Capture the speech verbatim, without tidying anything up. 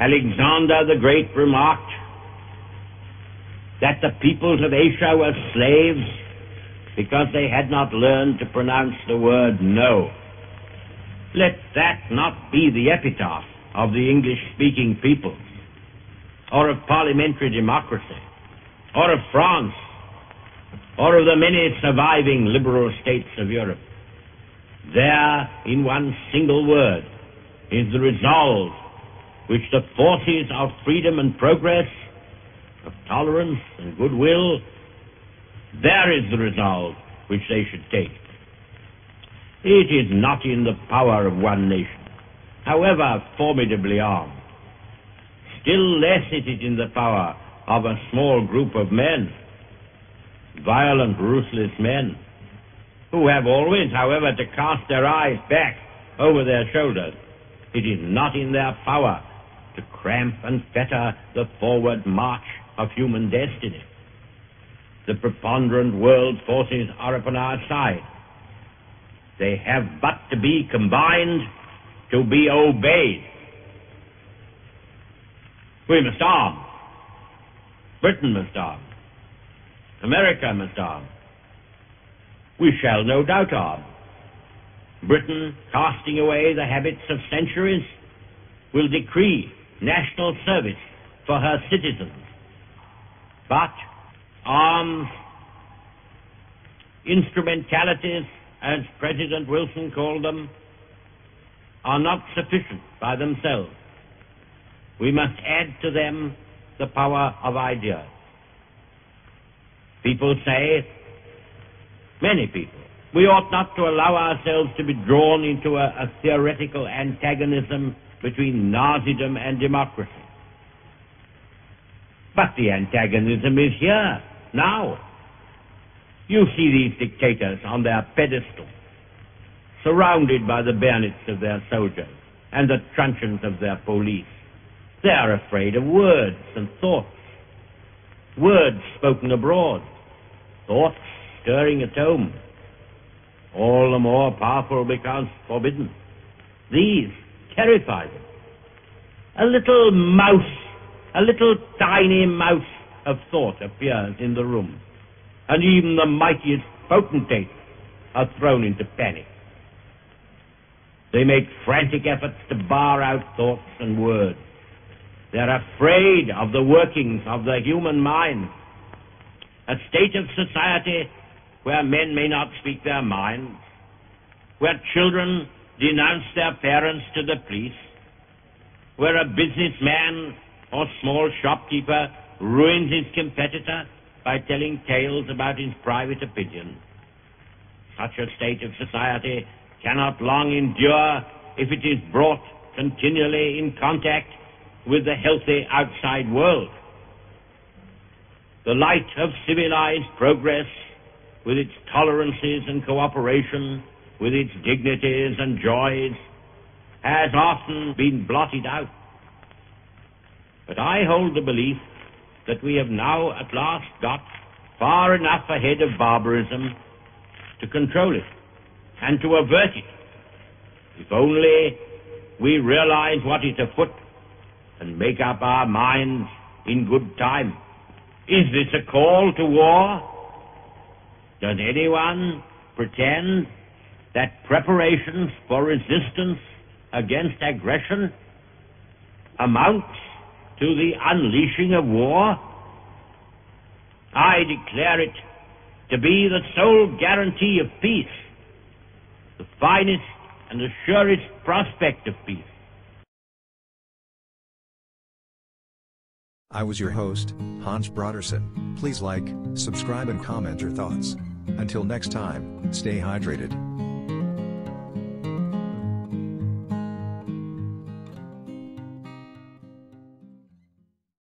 Alexander the Great remarked that the peoples of Asia were slaves because they had not learned to pronounce the word no. Let that not be the epitaph of the English-speaking peoples, or of parliamentary democracy, or of France, or of the many surviving liberal states of Europe. There, in one single word, is the resolve which the forces of freedom and progress, of tolerance and goodwill, there is the resolve which they should take. It is not in the power of one nation, however formidably armed. Still less it is in the power of a small group of men, violent, ruthless men, who have always, however, to cast their eyes back over their shoulders. It is not in their power to cramp and fetter the forward march of human destiny. The preponderant world forces are upon our side. They have but to be combined to be obeyed. We must arm. Britain must arm. America must arm. We shall no doubt arm. Britain, casting away the habits of centuries, will decree national service for her citizens. But arms, instrumentalities, as President Wilson called them, are not sufficient by themselves. We must add to them the power of ideas. People say, many people, we ought not to allow ourselves to be drawn into a, a theoretical antagonism between Nazism and democracy. But the antagonism is here, now. You see these dictators on their pedestal, surrounded by the bayonets of their soldiers and the truncheons of their police. They are afraid of words and thoughts, words spoken abroad, thoughts stirring at home, all the more powerful because forbidden. These terrify them. A little mouse, a little tiny mouse of thought appears in the room, and even the mightiest potentates are thrown into panic. They make frantic efforts to bar out thoughts and words. They're afraid of the workings of the human mind. A state of society where men may not speak their minds, where children denounce their parents to the police, where a businessman or small shopkeeper ruins his competitor by telling tales about his private opinion. Such a state of society cannot long endure if it is brought continually in contact with the healthy outside world. The light of civilized progress, with its tolerances and cooperation, with its dignities and joys, has often been blotted out. But I hold the belief that we have now at last got far enough ahead of barbarism to control it and to avert it, if only we realize what is afoot and make up our minds in good time. Is this a call to war? Does anyone pretend that preparations for resistance against aggression amounts to the unleashing of war? I declare it to be the sole guarantee of peace, the finest and the surest prospect of peace. I was your host, Hans Broderson. Please like, subscribe and comment your thoughts. Until next time, stay hydrated.